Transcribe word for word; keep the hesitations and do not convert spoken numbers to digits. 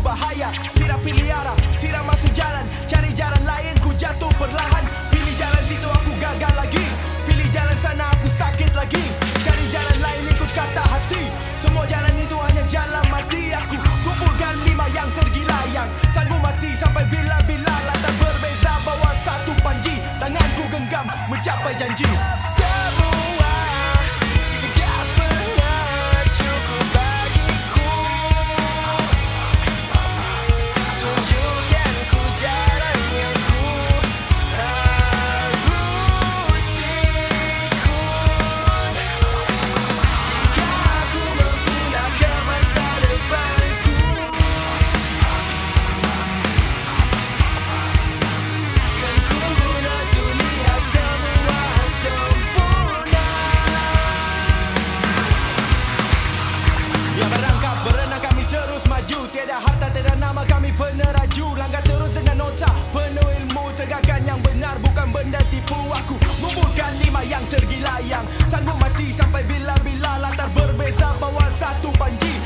bahaya. Sirap pilih arah, sirap masuk jalan, cari jalan lain ku jatuh perlahan. Pilih jalan situ aku gagal lagi, pilih jalan sana aku sakit lagi. Cari jalan lain ikut kata hati, semua jalan itu hanya jalan mati. Aku kumpulkan lima yang tergila yang sanggup mati sampai bila-bila. Latar berbeza bawa satu panji, tanganku genggam mencapai janji. Semua tidak pernah cukup bagiku, tunjukkan ku jalan yang ku harus ikut. Jika aku mampu ke masa depanku, kan ku guna untuk lihat semua sempurna. Biar berangkat berenang kami terus maju, tiada harta tiada nama kami peneraju. Langkah terus dengan nota penuh ilmu, tegakkan yang benar bukan benda tipu. Aku ngumpulkan lima yang tergila yang sanggup mati sampai bila-bila. Latar berbeza bawa satu panji,